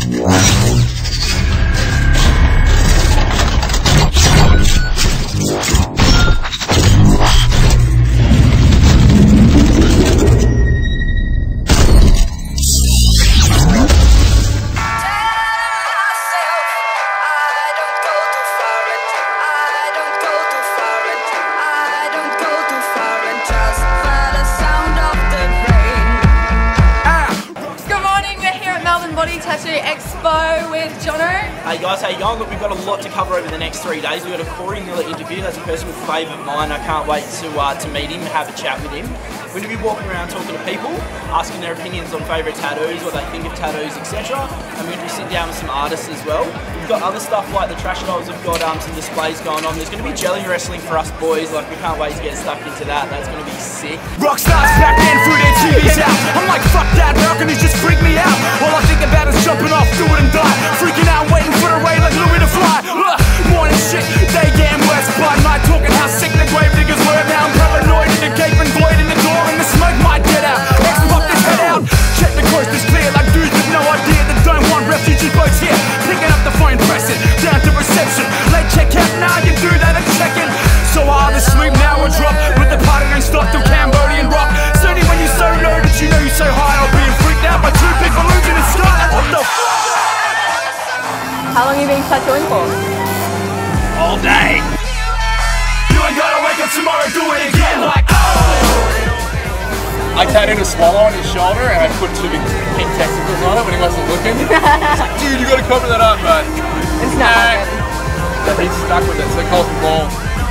Tattoo Expo with Jono. Hey guys, how you going? Look, we've got a lot to cover over the next 3 days. We've got a Corey Miller interview. That's a personal favourite of mine. I can't wait to meet him and have a chat with him. We're going to be walking around talking to people, asking their opinions on favourite tattoos, what they think of tattoos, etc. And we're going to be sitting down with some artists as well. We've got other stuff like the trash dolls. We've got some displays going on. There's going to be jelly wrestling for us boys. Like, we can't wait to get stuck into that. That's going to be sick. Rockstars back then through their TVs out. I'm like, fuck that, how can he just freak me out? All I think about is jumping off, do it and die. Freaking out, waiting for the rain like Louis to fly. Morning shit, they getting worse by night. Talking how sick the grave diggers were. Now I'm paranoid in the gaping void in the door, and the smoke might get out. X pop this head out. Check the coast is clear, like dudes with no idea that don't want refugee boats here. Picking up the phone, press it down to reception. Late check out, now you do that and check in. So hard to sleep, now we're drop. But the party don't stop till Cambodian rock. It's only when you're so low that you know you're so high. I'll be freaked out by two big balloons in the sky. What the f***? How long have you been tattooing for? All day. You ain't gotta wake up tomorrow, do it again like oh. I tattooed a swallow on his shoulder and I put two big pink testicles on it when he wasn't looking. He's like, dude, you gotta cover that up, but it's not. He's stuck with it, so call it ball.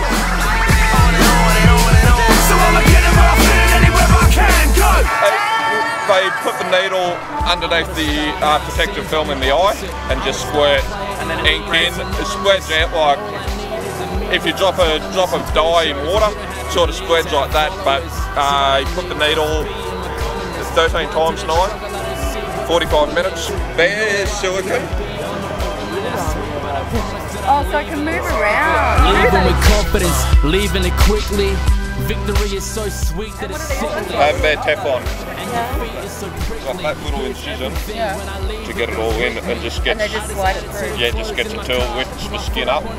So I'ma get him off it anywhere I can go. They put the needle underneath the protective film in the eye and just squirt ink in. It squirts out like if you drop a dye in water, it sort of squirts like that. But you put the needle 13 times a night, 45 minutes. There's silicone. Oh, so I can move around. Leaving with confidence, leaving it quickly. Victory is so sweet that it's sickly. They're Teflon. Yeah. Got that little incision to get it all in and just gets. And they just slide it through. Yeah, just gets it till lifts the skin up.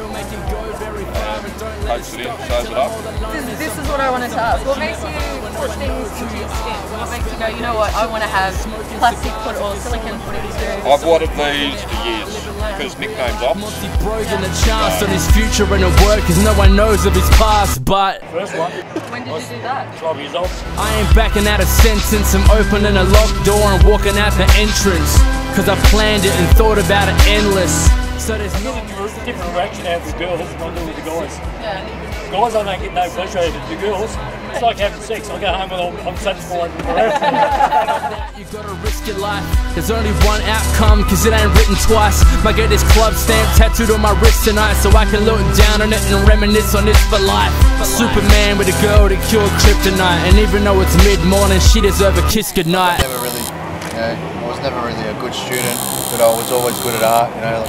Hopefully shows it up. This is what I wanted to ask. What makes you put things into your skin? What makes you go, you know what, I want to have plastic put or silicone put into? I've wanted these for years because nickname's off. Broken the chance on his future and at work cause no one knows of his past, but first one. When did you do that? 12 years old. I ain't backing out a sentence. I'm opening a locked door and walking out the entrance. Cause I planned it and thought about it endless. So there's no different reaction out with girls than I do with the guys. Yeah. Guys, I don't get no pleasure out of the girls. It's like having sex. I go home and I'm satisfied with the rest. You gotta risk your life. There's only one outcome, cause it ain't written twice. Might get this club stamp tattooed on my wrist tonight, so I can look down on it and reminisce on this for life. Superman with a girl that cured kryptonite, and even though it's mid-morning, she deserves a kiss goodnight. I was never really a good student, but I was always good at art, you know.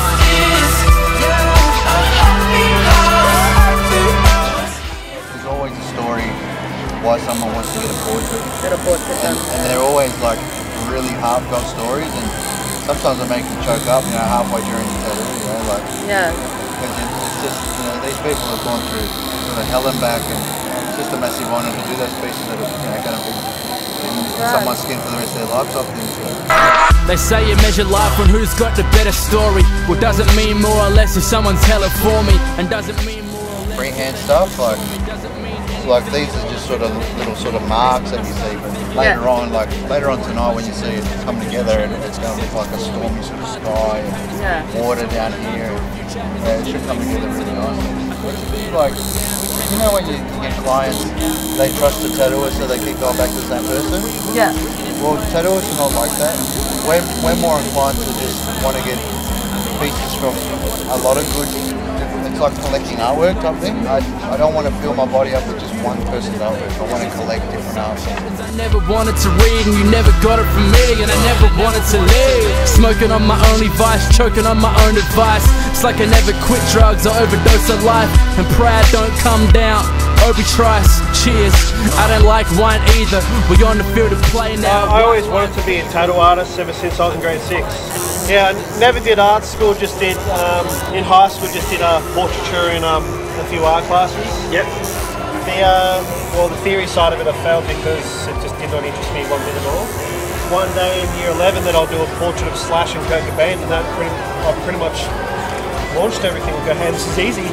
There's always a story why someone wants to get a portrait. And they're always like really heartfelt stories, and sometimes they make you choke up, you know, halfway during the tattoo, you know, like. Yeah. Because it's just, you know, these people have gone through sort of hell and back, and it's just a massive honour to do those pieces that are, you know, going to be someone's skin for the rest of their lives, I think. They say you measure life on who's got the better story. Well, doesn't mean more or less if someone's hella for me, and doesn't mean more or less. Freehand stuff, like these are just sort of little sort of marks that you see, but later on tonight when you see it come together, and it's going to look like a stormy sort of sky and water down here, and it should come together really nicely. Like, you know when you get clients, they trust the tattooist so they keep going back to the same person? Yeah. Well, tattooists are not like that. We're more inclined to just want to get pieces from a lot of good, it's like collecting artwork type thing. I don't want to fill my body up with just one person's artwork. I want to collect different artwork. I never wanted to read and you never got it from me, and I never wanted to live. Smoking on my only vice, choking on my own advice. It's like I never quit drugs or overdose of life, and pride don't come down. Obi Trice, cheers. I don't like wine either. We on the field of play now. I always wanted to be a tattoo artist ever since I was in grade 6. Yeah, I never did art school, just did, in high school just did portraiture and a few art classes. Yep. Well, the theory side of it I failed because it just did not interest me one bit at all. One day in year 11 that I'll do a portrait of Slash and Kurt Cobain, and that I've pretty much launched everything and go, hey, this is easy.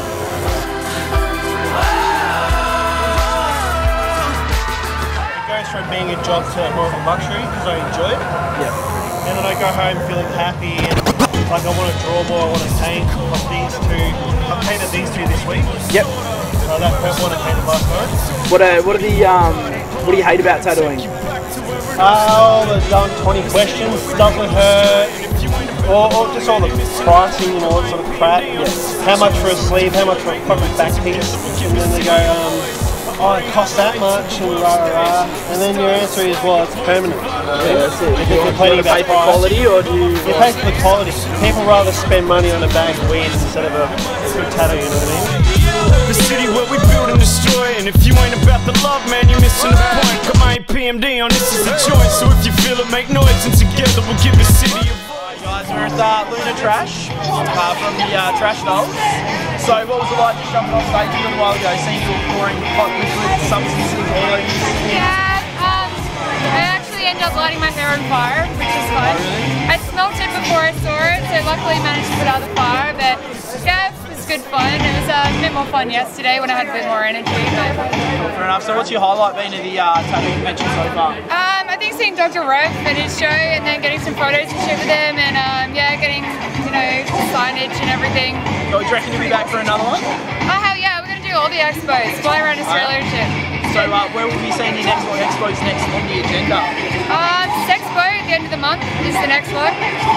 From being a job to more of a luxury because I enjoy it. Yeah. And then I go home feeling happy and like I want to draw more, I want to paint. Like these two, I've painted these two this week. Yep. That purple one I painted last night. What do you hate about tattooing? The done 20 questions doesn't hurt. Or just all the pricing and all that sort of crap. Yeah. How much for a sleeve? How much for a fucking back piece? And then they go, oh, it costs that much, and rah rah rah. And then your answer is, well, it's permanent. Yeah, that's it. If you're complaining about pay for quality, or do you? You pay for the quality. People rather spend money on a bag of weed instead of a good tattoo, you know what I mean? The city where we build and destroy, and if you ain't about the love, man, you're missing the point. Come on, PMD on this is a choice, so if you feel it, make noise, and together we'll give the city a voice. Guys, we're at Luna Trash from the Trash Dolls. So what was it like just jumping off stage a little while ago, seeing you pouring hot liquid, substances in hair? Yeah, I actually ended up lighting my hair on fire, which is fun. I smelled it before I saw it, so luckily managed to put out the fire, but yeah, it was good fun. It was a bit more fun yesterday when I had a bit more energy. But... Fair enough. So what's your highlight been of the tattoo convention so far? I think seeing Dr. Roth at his show and then getting some photos and shit with him and yeah, getting, you know, signage and everything. So do you reckon you'll be back for another one? Oh hell yeah, we're going to do all the expos, fly around Australia and shit. So where will we be seeing the next one? Expos next on the agenda? Expo at the end of the month is the next one.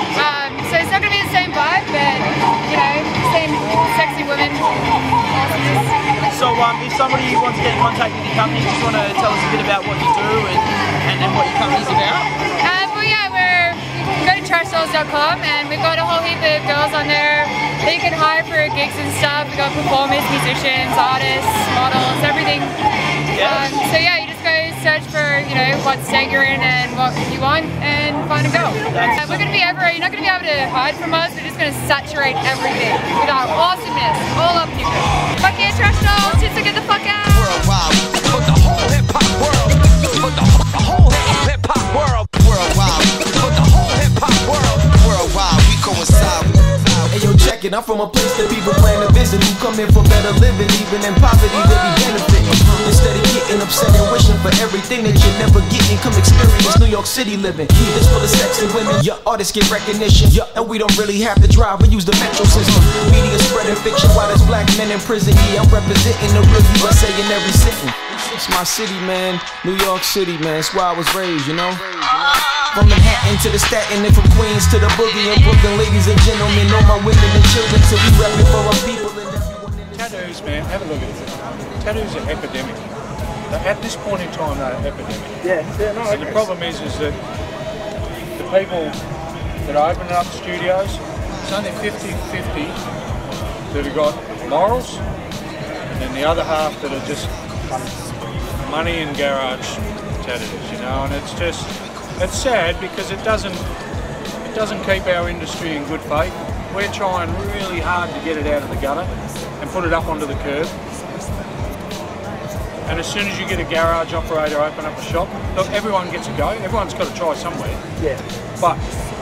So it's not going to be the same vibe, but you know, same sexy women. Awesomeness. So if somebody wants to get in contact with your company, just want to tell us a bit about what you do and what your company's about? Well yeah, you can go to trashdolls.com and we've got a whole heap of girls on there that you can hire for gigs and stuff. We've got performers, musicians, artists, models, everything. Yeah. So yeah, you just go search for, you know, what state you're in and what you want and find a girl. We're going to be everywhere. You're not going to be able to hide from us. We're just going to saturate everything with our awesomeness all up in you. Fuck yeah, Trash Dolls. Just to get the fuck out. Worldwide, put the whole hip-hop world. Put the whole hip-hop world. Worldwide, put the whole hip-hop world. Worldwide, we coincide. Hey yo, check it, I'm from a place that people plan to visit, who come here for better living, even in poverty they be benefiting. Instead of getting upset and wishing for everything that you're never getting, come experience New York City living. It's full of sexy women, your artists get recognition, and we don't really have to drive, we use the metro system. Media spreading fiction while there's black men in prison. Yeah, I'm representing the real USA in every city. It's my city, man, New York City, man, it's where I was raised, you know. From Manhattan to the Staten and from Queens to the Boogie and Brooklyn, ladies and gentlemen, all my women and children, till we rapping for our people and everyone in the tattoos, man, have a look at it. Tattoos are epidemic. At this point in time, they're epidemic. Yeah, no, and the problem is that the people that are opening up studios, it's only 50-50 that have got morals, and then the other half that are just money and garage tattoos, you know, and it's just, it's sad because it doesn't keep our industry in good faith. We're trying really hard to get it out of the gutter and put it up onto the curb. And as soon as you get a garage operator open up a shop, look, everyone gets a go. Everyone's got to try somewhere. Yeah. But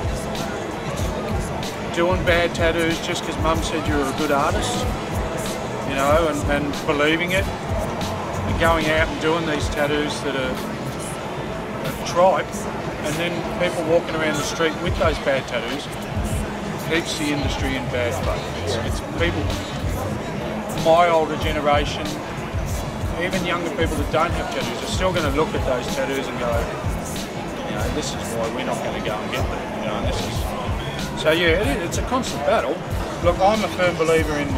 doing bad tattoos just because mum said you're a good artist, you know, and believing it, and going out and doing these tattoos that are tripe, and then people walking around the street with those bad tattoos keeps the industry in bad faith. It's people, my older generation, even younger people that don't have tattoos are still going to look at those tattoos and go, you know, this is why we're not going to go and get them. You know, and this is, so yeah, it's a constant battle. Look, I'm a firm believer in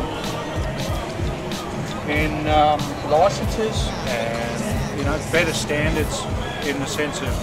licenses and, you know, better standards in the sense of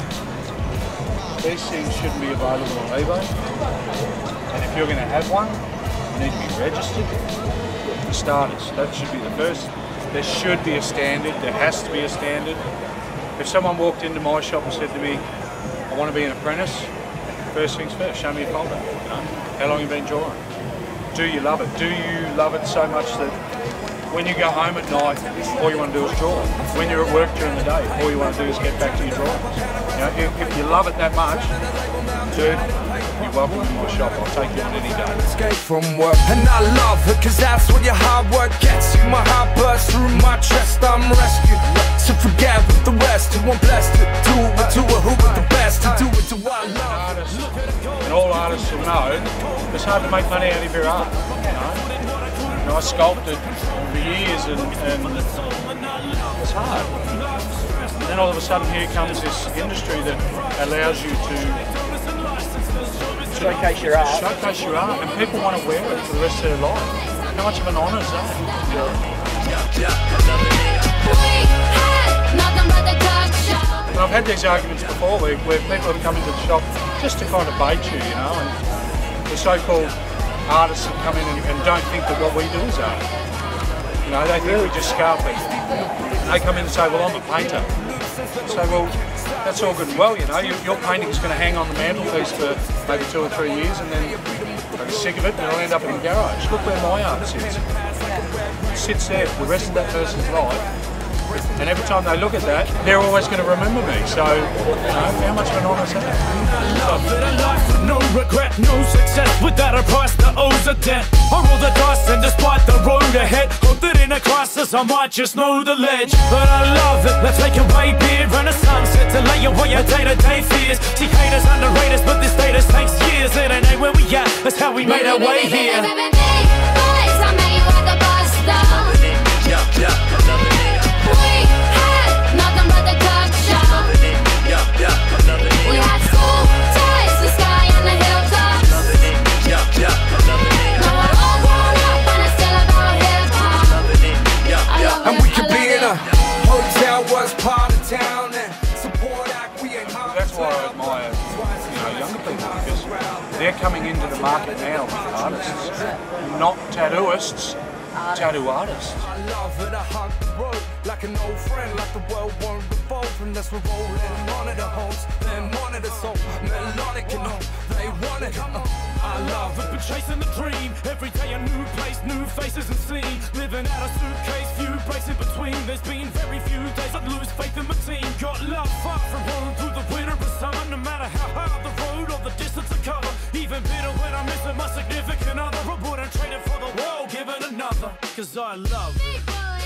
these things shouldn't be available on eBay, and if you're going to have one, you need to be registered. For starters, that should be the first there should be a standard, there has to be a standard. If someone walked into my shop and said to me, I want to be an apprentice, first things first, show me a folder. You know? How long have you been drawing? Do you love it? Do you love it so much that when you go home at night, all you want to do is draw? When you're at work during the day, all you want to do is get back to your drawings. You know, if you love it that much, dude, you're welcome to my shop. I'll take you on any day. Escape from work, and I love it, cause that's what your hard work gets you. My heart bursts through my chest, I'm rescued. So forget with the rest, who I'm blessed to do it to a who with the best, to do it to what I love. And all artists will know, it's hard to make money out of your art, you know? You know, I sculpted for years and it's hard. And then all of a sudden here comes this industry that allows you to showcase your art. Showcase your art, and people want to wear it for the rest of their life. How much of an honour is that? And I've had these arguments before where people have come into the shop just to kind of bait you, you know, and the so-called artists that come in and don't think that what we do is art. You know, they think we just scar people. And they come in and say, well, I'm a painter. So, well, that's all good and well, you know. Your painting is going to hang on the mantelpiece for maybe 2 or 3 years, and then they'll be sick of it and it'll end up in a garage. Look where my art sits. It sits there for the rest of that person's life. And every time they look at that, they're always going to remember me. So, you know, how much of an honour is that? No regret, no success without a price that owes a debt. I roll the dice and despite the road ahead, hope that in a crisis I might just know the ledge. But I love it, let's take away beer and a sunset to lay away your day-to-day fears. See, haters underrate us, but this status takes years. It ain't where we at, that's how we made our way here. And we could be in a hotel, was part of town, and support act, we ain't hard. That's why I admire, you know, younger people, because they're coming into the market now with artists, not tattooists, tattoo artists. I love it, I hug the road like an old friend, like the world won't revolve unless we're rolling on it, the homes, then one of the soul, melodic and all, they want it. I love it, been chasing the dream, every day a new place, new faces and scene, living out a suitcase, few breaks in between, there's been very few days I'd lose faith in my team, got love far from home through the winter and summer, no matter how hard the road or the distance I cover, even bitter when I'm missing my significant other, I wouldn't trade it for the world, give it another, cause I love it.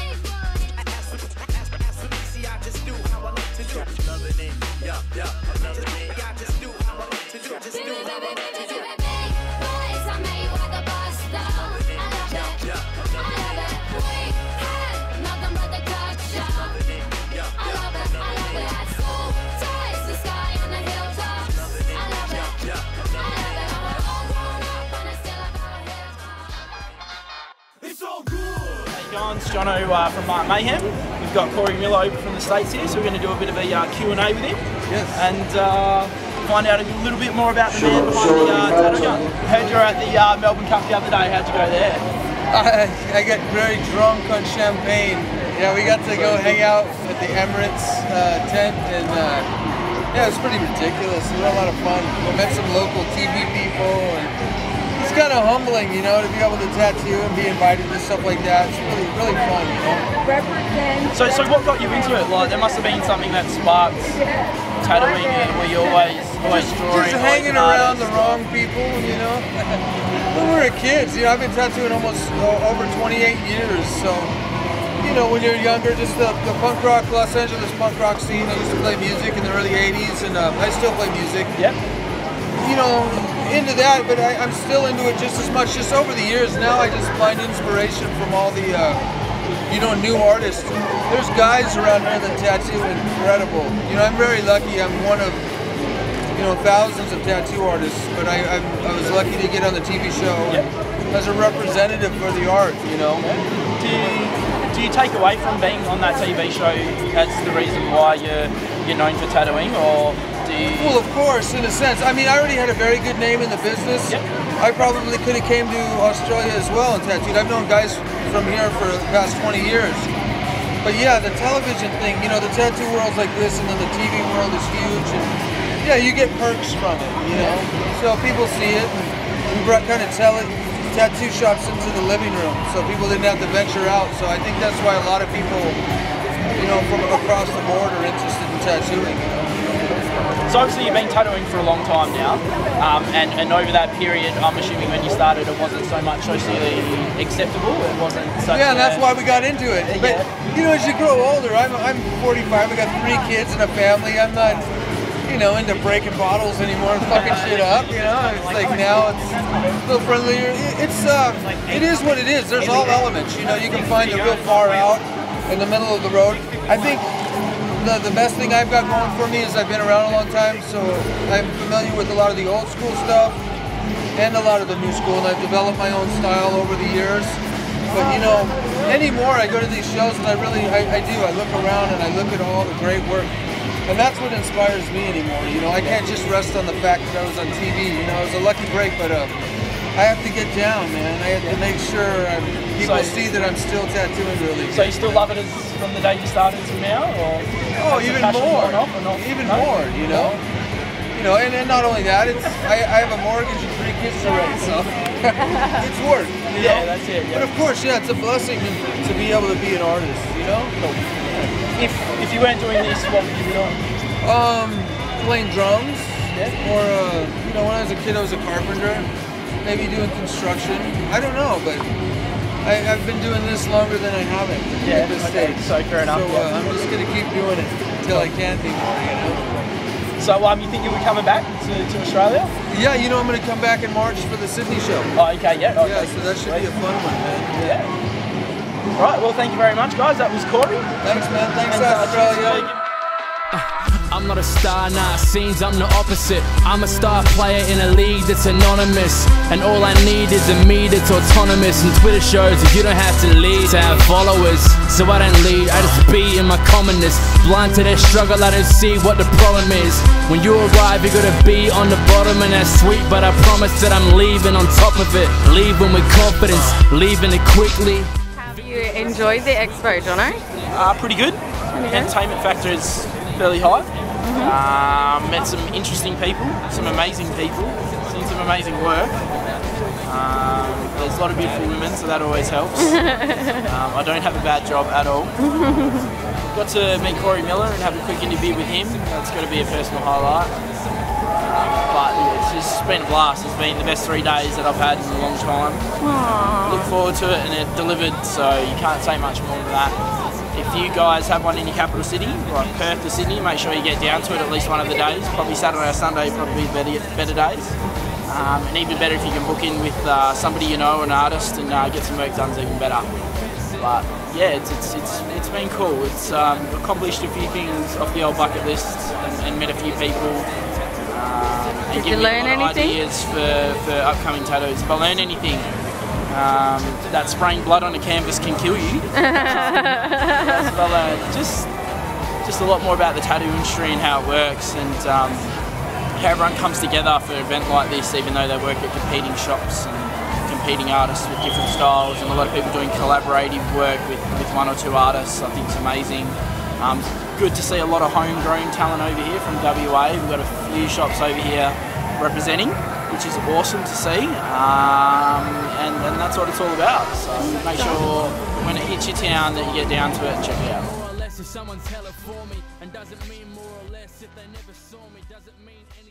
I just do how I like to do. Loving it, yeah, I'm loving it. I just do how I like to do. Just do how I like to do. I made like a pasta. I love it, I love it. We had nothing but the culture. I love it, we had school ties, the sky and the hilltop. I love it, I love it. We're all grown up and it's still about hip-hop. It's all good. Hey guys, Jono from Mayhem. We've got Corey Miller over from the States here, so we're going to do a bit of a Q&A with him. Yes. And find out a little bit more about the man behind the tattoo gun. Heard you were at the Melbourne Cup the other day. How'd you go there? I got very drunk on champagne. Yeah, we got to go hang out at the Emirates tent, and yeah, it was pretty ridiculous. It was a lot of fun. We met some local TV people, and it's kind of humbling, you know, to be able to tattoo and be invited to stuff like that. It's really, really fun, you know. So what got you into it? Like, there must have been something that sparked tattooing you, where you always drawing. Just hanging around the wrong people, you know. When we were kids, you know, I've been tattooing almost over 28 years, so, you know, when you're younger, just the punk rock, Los Angeles punk rock scene. I used to play music in the early 80s, and I still play music. Yep. You know, into that, but I'm still into it just as much. Just over the years now, I just find inspiration from all the, you know, new artists. There's guys around here that tattoo incredible. You know, I'm very lucky. I'm one of, you know, thousands of tattoo artists, but I was lucky to get on the TV show as a representative for the art, you know. Do you take away from being on that TV show as the reason why you're known for tattooing, or do you... Well, of course, in a sense. I mean, I already had a very good name in the business. Yep. I probably could have came to Australia as well and tattooed. I've known guys from here for the past 20 years. But yeah, the television thing, you know, the tattoo world's like this, and then the TV world is huge, and yeah, you get perks from it, you know. So people see it, and we brought kind of tattoo shops into the living room, so people didn't have to venture out. So I think that's why a lot of people, you know, from across the board are interested in tattooing. You know? So obviously you've been tattooing for a long time now, and over that period, I'm assuming when you started it wasn't so much socially acceptable, it wasn't such yeah, and that's why we got into it. But, you know, as you grow older, I'm 45, I got 3 kids and a family, I'm not, you know, into breaking bottles anymore and fucking shit up, you know, it's like now it's a little friendlier. It is what it is, there's all elements, you know, you can find the real far out in the middle of the road. I think the best thing I've got going for me is I've been around a long time, so I'm familiar with a lot of the old school stuff and a lot of the new school, and I've developed my own style over the years. But you know, anymore I go to these shows and I do. I look around and I look at all the great work, and that's what inspires me anymore. You know, I can't just rest on the fact that I was on TV. You know, it was a lucky break, but I have to get down, man. I have to make sure people see that I'm still tattooing really. So you still love it from the day you started to now, or? Oh, even more. Even more, you know. You know, and not only that, I have a mortgage and 3 kids to raise, so it's work. You know? That's it. Yeah. But of course, yeah, it's a blessing to be able to be an artist. You know. If you weren't doing this, what would you be doing? Playing drums, or you know, when I was a kid, I was a carpenter. Maybe doing construction. I don't know, but I've been doing this longer than I haven't at this stage. So fair enough. So I'm just going to keep doing it until I can't be more, you know. So you think you'll be coming back to Australia? Yeah, you know, I'm going to come back in March for the Sydney show. Oh, okay, yeah. Okay. Yeah, so that should be a fun one, man. Yeah. Right, well, thank you very much, guys. That was Corey. Thanks, man. Thanks, Australia. I'm not a star, nah, seems I'm the opposite. I'm a star player in a league that's anonymous, and all I need is a me that's autonomous. And Twitter shows that you don't have to lead to have followers. So I don't lead, I just be in my commonness. Blind to their struggle, I don't see what the problem is. When you arrive, you're gonna be on the bottom, and that's sweet, but I promise that I'm leaving on top of it. Leaving with confidence, leaving it quickly. Have you enjoyed the Expo, Jono? Pretty good. Entertainment factor is fairly high. Met some interesting people, some amazing people, seen some amazing work. There's a lot of beautiful women, so that always helps. I don't have a bad job at all. Got to meet Corey Miller and have a quick interview with him. That's got to be a personal highlight. But it's been a blast. It's been the best 3 days that I've had in a long time. Look forward to it, and it delivered, so you can't say much more than that. If you guys have one in your capital city, like Perth or Sydney, make sure you get down to it at least one of the days. Probably Saturday or Sunday, probably better days. And even better if you can book in with somebody you know, an artist, and get some work done, is even better. But yeah, it's been cool. It's accomplished a few things off the old bucket list, and met a few people. And Did you learn anything? Ideas for upcoming tattoos. If I learn anything, that spraying blood on a canvas can kill you. Just a lot more about the tattoo industry and how it works, and how everyone comes together for an event like this, even though they work at competing shops and competing artists with different styles, and a lot of people doing collaborative work with 1 or 2 artists. I think it's amazing. Good to see a lot of homegrown talent over here from WA. We've got a few shops over here representing, which is awesome to see, and that's what it's all about. So make sure when it hits your town that you get down to it and check it out. More or less if someone's hella for me, and doesn't mean more or less if they never saw me, doesn't mean